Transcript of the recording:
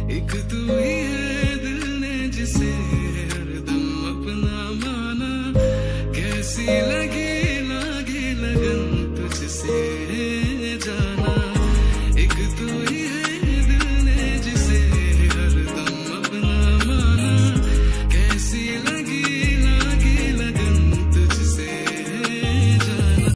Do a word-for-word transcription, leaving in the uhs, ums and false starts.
एक तू ही है दिल ने जिसे हरदम अपना माना, कैसी